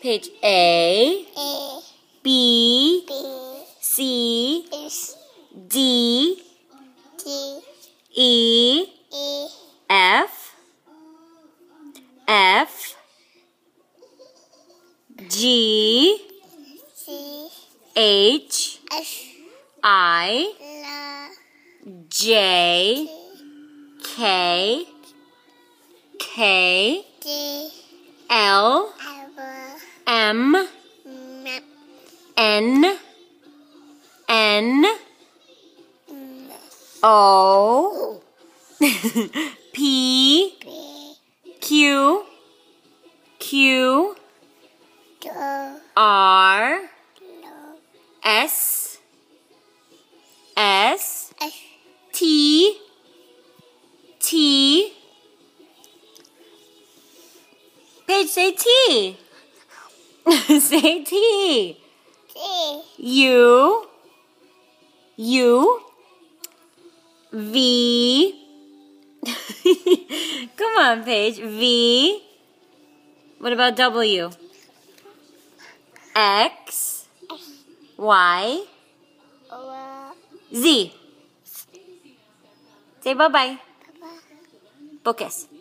Paige, A, B, B, C, S, D, D, E, E, F, G, C, H, S, I, L, J, T, K, D, L, L, M, M, N, O, P, P, Q, Q, R, L, S, S, T, Paige, say T. Say T. T, U, V. Come on, Paige. V. What about W? X, Y, O, Z. Say bye-bye. Papa. Focus.